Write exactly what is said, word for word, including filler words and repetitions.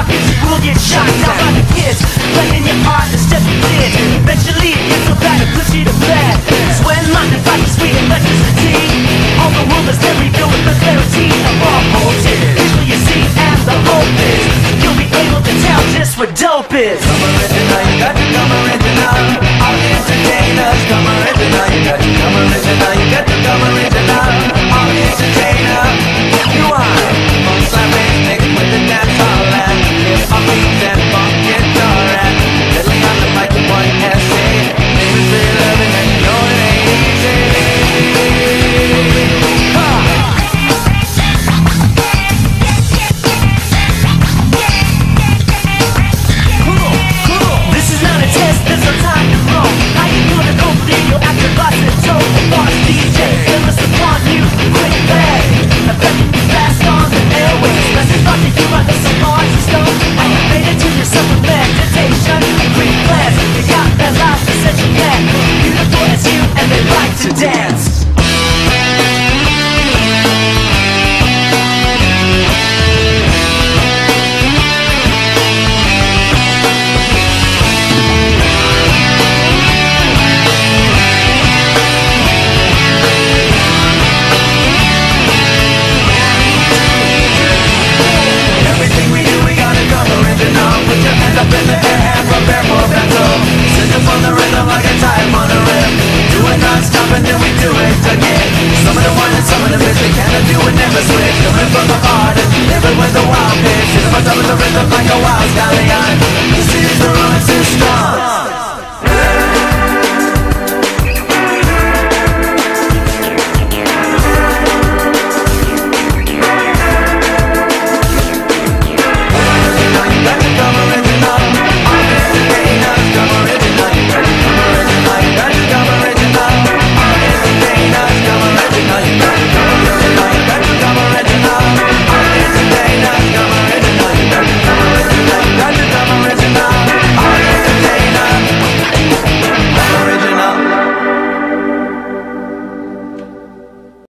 pockets, you will get shot down by the kids. Playing your part, the step you did. Eventually it gets so bad it puts you to bed. It's when mind and fight is sweet electricity. All the rumors that reveal with the clarity of all motives. Usually you see and the hope is you'll be able to tell just what dope is. Come original, you got to come original. All the entertainers, come original. You got to come original, you got to come original. All the entertainer, you are. Funk slapping, mixed with the dance hall and hip hop beats and funk guitar and deadly on the mic with one essay. Name is three eleven and you're lazy. This is not a test, there's no time to roam. How you doing to complete your actor boss and told the boss D J endless upon you, quick bag. I bet you fast on the airways. Message brought to you by the Soundsystem. How you made it to yourself with meditation. Green class, you got that loud to set your neck. Beautiful as you and they like to dance. Put your hands up in the air and prepare for battle. Singing from the rhythm like a time on a rhythm. Do it non-stop and then we do it again. Some of the one and some of the miss, we cannot do it, never switch. Coming from the heart and living with the wild pitch. Hit them on top of the rhythm like a wild stallion.